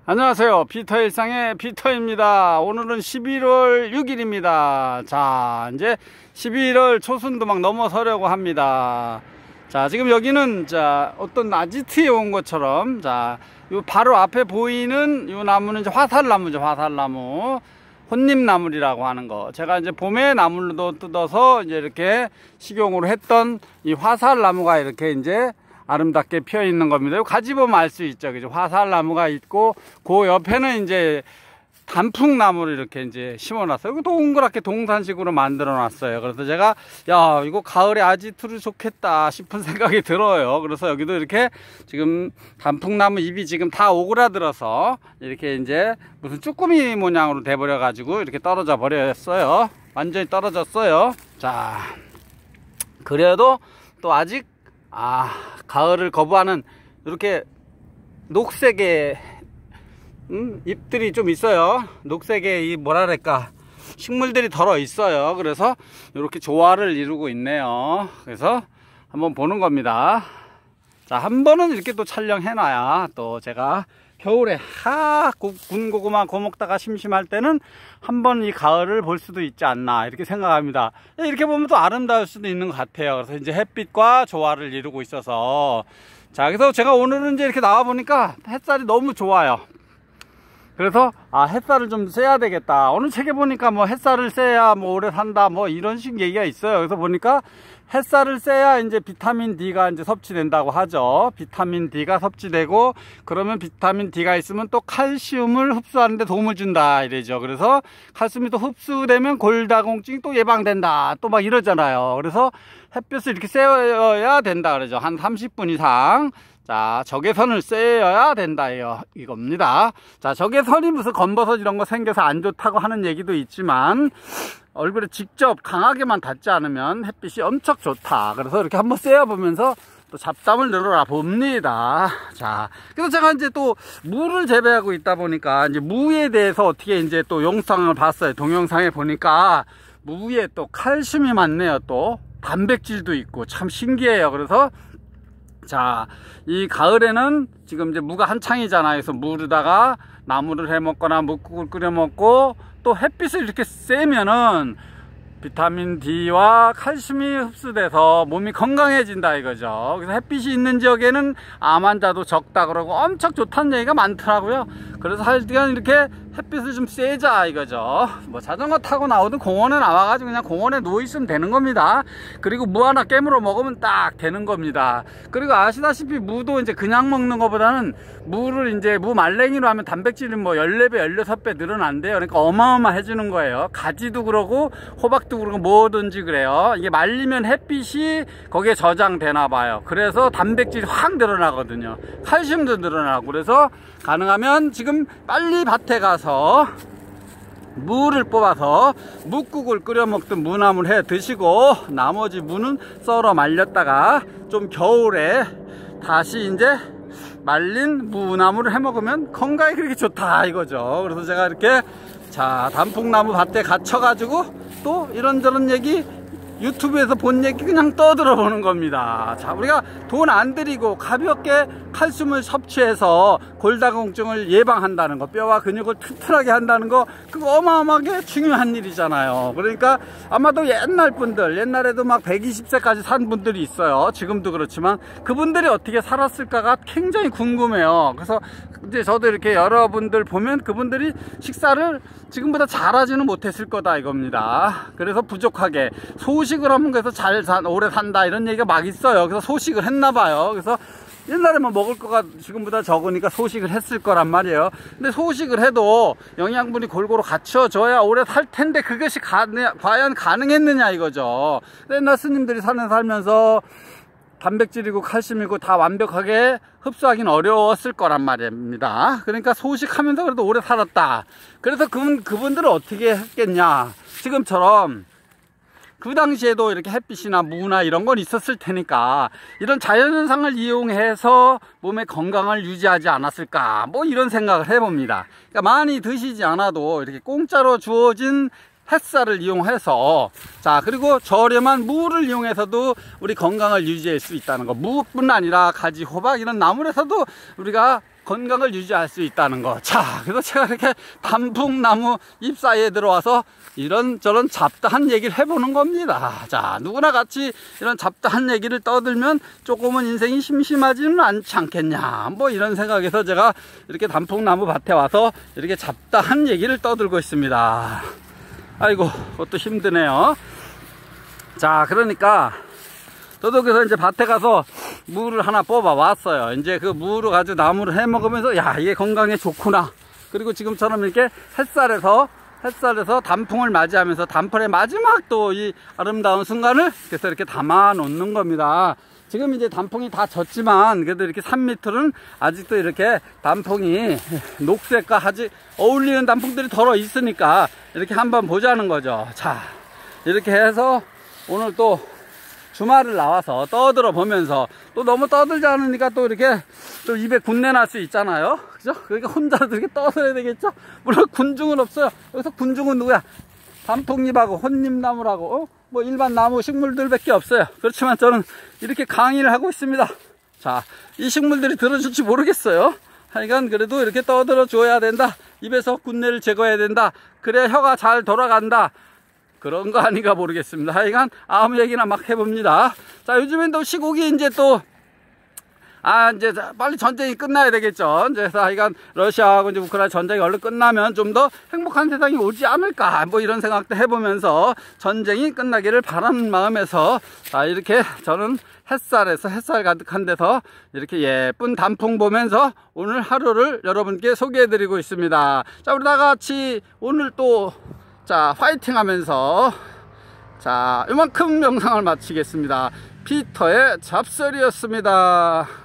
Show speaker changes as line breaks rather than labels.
안녕하세요. 피터일상의 피터입니다. 오늘은 11월 6일입니다. 자, 이제 11월 초순도 막 넘어서려고 합니다. 자, 지금 여기는 어떤 아지트에 온 것처럼, 요 바로 앞에 보이는 요 나무는 이제 화살나무죠. 화살나무. 혼잎나물이라고 하는 거. 제가 이제 봄에 나물도 뜯어서 이제 이렇게 식용으로 했던 이 화살나무가 이렇게 이제 아름답게 피어 있는 겁니다. 가지 보면 알 수 있죠. 그죠? 화살나무가 있고, 그 옆에는 이제 단풍나무를 이렇게 이제 심어놨어요. 이거 동그랗게 동산식으로 만들어 놨어요. 그래서 제가, 야, 이거 가을에 아지트로 좋겠다 싶은 생각이 들어요. 그래서 여기도 이렇게 지금 단풍나무 잎이 지금 다 오그라들어서 이렇게 이제 무슨 쭈꾸미 모양으로 돼버려가지고 이렇게 떨어져 버렸어요. 완전히 떨어졌어요. 자, 그래도 또 아직 가을을 거부하는 이렇게 녹색의 잎들이 좀 있어요. 녹색의 이 뭐랄까 식물들이 덜어 있어요. 그래서 이렇게 조화를 이루고 있네요. 그래서 한번 보는 겁니다. 자, 한 번은 이렇게 또 촬영해 놔야 또 제가 겨울에 군고구마 거먹다가 심심할 때는 한번 이 가을을 볼 수도 있지 않나 이렇게 생각합니다. 이렇게 보면 또 아름다울 수도 있는 것 같아요. 그래서 이제 햇빛과 조화를 이루고 있어서, 자, 그래서 제가 오늘은 이제 이렇게 나와 보니까 햇살이 너무 좋아요. 그래서 햇살을 좀 쐬야 되겠다. 어느 책에 보니까 뭐 햇살을 쐬야 뭐 오래 산다 뭐 이런 식 얘기가 있어요. 그래서 보니까 햇살을 쐬야 이제 비타민 D가 이제 섭취된다고 하죠. 비타민 D가 섭취되고, 그러면 비타민 D가 있으면 또 칼슘을 흡수하는데 도움을 준다 이래죠. 그래서 칼슘이 또 흡수되면 골다공증이 또 예방된다 또 막 이러잖아요. 그래서 햇볕을 이렇게 쐬어야 된다 그러죠. 한 30분 이상. 자, 적외선을 쐬어야 된다 이겁니다. 자, 적외선이 무슨 검버섯 이런 거 생겨서 안 좋다고 하는 얘기도 있지만, 얼굴에 직접 강하게만 닿지 않으면 햇빛이 엄청 좋다. 그래서 이렇게 한번 쐬어 보면서 또 잡담을 늘어나 봅니다. 자, 그래서 제가 이제 또 무를 재배하고 있다 보니까 이제 무에 대해서 어떻게 이제 또 영상을 봤어요. 동영상에 보니까 무에 또 칼슘이 많네요. 또 단백질도 있고 참 신기해요. 그래서 자, 이 가을에는 지금 이제 무가 한창이잖아요. 그래서 무에다가 나물을 해 먹거나 묵국을 끓여 먹고, 또 햇빛을 이렇게 쐬면은 비타민 D와 칼슘이 흡수돼서 몸이 건강해진다 이거죠. 그래서 햇빛이 있는 지역에는 암 환자도 적다 그러고 엄청 좋다는 얘기가 많더라고요. 그래서 하여튼 이렇게 햇빛을 좀 쐬자 이거죠. 뭐 자전거 타고 나오든 공원에 나와가지고 그냥 공원에 누워있으면 되는 겁니다. 그리고 무 하나 깨물어 먹으면 딱 되는 겁니다. 그리고 아시다시피 무도 이제 그냥 먹는 것보다는 무를 이제 무 말랭이로 하면 단백질이 뭐 14배 16배 늘어난대요. 그러니까 어마어마해지는 거예요. 가지도 그러고 호박도 그러고 뭐든지 그래요. 이게 말리면 햇빛이 거기에 저장되나 봐요. 그래서 단백질이 확 늘어나거든요. 칼슘도 늘어나고. 그래서 가능하면 지금 빨리 밭에 가서 무를 뽑아서 묵국을 끓여 먹든 무나물 해 드시고, 나머지 무는 썰어 말렸다가 좀 겨울에 다시 이제 말린 무나물을 해 먹으면 건강에 그렇게 좋다 이거죠. 그래서 제가 이렇게 단풍나무 밭에 갇혀 가지고 또 이런저런 얘기 유튜브에서 본 얘기 그냥 떠들어 보는 겁니다. 자, 우리가 돈 안 들이고 가볍게 칼슘을 섭취해서 골다공증을 예방한다는 거, 뼈와 근육을 튼튼하게 한다는 거, 그거 어마어마하게 중요한 일이잖아요. 그러니까 아마도 옛날 분들, 옛날에도 막 120세까지 산 분들이 있어요. 지금도 그렇지만 그분들이 어떻게 살았을까가 굉장히 궁금해요. 그래서 이제 저도 이렇게 여러분들 보면 그분들이 식사를 지금보다 잘하지는 못했을 거다 이겁니다. 그래서 부족하게 소식을 하면 그래서 오래 산다 이런 얘기가 막 있어요. 그래서 소식을 했나 봐요. 그래서 옛날에만 먹을 거가 지금보다 적으니까 소식을 했을 거란 말이에요. 근데 소식을 해도 영양분이 골고루 갖춰져야 오래 살 텐데 그것이 과연 가능했느냐 이거죠. 옛날 스님들이 살면서 단백질이고 칼슘이고 다 완벽하게 흡수하기는 어려웠을 거란 말입니다. 그러니까 소식하면서 그래도 오래 살았다. 그래서 그분들은 어떻게 했겠냐. 지금처럼 그 당시에도 이렇게 햇빛이나 무나 이런 건 있었을 테니까 이런 자연현상을 이용해서 몸의 건강을 유지하지 않았을까, 뭐 이런 생각을 해봅니다. 그러니까 많이 드시지 않아도 이렇게 공짜로 주어진 햇살을 이용해서, 자, 그리고 저렴한 무를 이용해서도 우리 건강을 유지할 수 있다는 거. 무뿐 아니라 가지, 호박 이런 나물에서도 우리가 건강을 유지할 수 있다는 거. 자, 그래서 제가 이렇게 단풍나무 잎 사이에 들어와서 이런저런 잡다한 얘기를 해보는 겁니다. 자, 누구나 같이 이런 잡다한 얘기를 떠들면 조금은 인생이 심심하지는 않지 않겠냐, 뭐 이런 생각에서 제가 이렇게 단풍나무 밭에 와서 이렇게 잡다한 얘기를 떠들고 있습니다. 아이고, 그것도 힘드네요. 자, 그러니까 저도 그래서 이제 밭에 가서 무를 하나 뽑아 왔어요. 이제 그 무를 가지고 나무를 해 먹으면서 야, 이게 건강에 좋구나. 그리고 지금처럼 이렇게 햇살에서 단풍을 맞이하면서 단풍의 마지막 또 이 아름다운 순간을 그래서 이렇게 담아 놓는 겁니다. 지금 이제 단풍이 다 졌지만 그래도 이렇게 산 밑으로는 아직도 이렇게 단풍이 녹색과 아주 어울리는 단풍들이 덜어 있으니까 이렇게 한번 보자는 거죠. 자, 이렇게 해서 오늘 또 주말을 나와서 떠들어 보면서 또 너무 떠들지 않으니까 또 이렇게 또 입에 군내 날 수 있잖아요. 그죠? 그러니까 혼자라도 이렇게 떠들어야 되겠죠? 물론 군중은 없어요. 여기서 군중은 누구야? 단풍잎하고 혼잎나무라고, 뭐 일반 나무 식물들밖에 없어요. 그렇지만 저는 이렇게 강의를 하고 있습니다. 자, 이 식물들이 들어줄지 모르겠어요. 하여간 그래도 이렇게 떠들어 줘야 된다. 입에서 군내를 제거해야 된다. 그래야 혀가 잘 돌아간다. 그런 거 아닌가 모르겠습니다. 하여간 아무 얘기나 막 해봅니다. 자, 요즘엔 또 시국이 이제 또 이제 빨리 전쟁이 끝나야 되겠죠. 이제 하여간 러시아하고 이제 우크라이나 전쟁이 얼른 끝나면 좀 더 행복한 세상이 오지 않을까, 뭐 이런 생각도 해보면서 전쟁이 끝나기를 바라는 마음에서 자, 이렇게 저는 햇살 가득한 데서 이렇게 예쁜 단풍 보면서 오늘 하루를 여러분께 소개해 드리고 있습니다. 자, 우리 다 같이 오늘 또 자, 파이팅 하면서 자, 이만큼 영상을 마치겠습니다. 피터의 잡설이었습니다.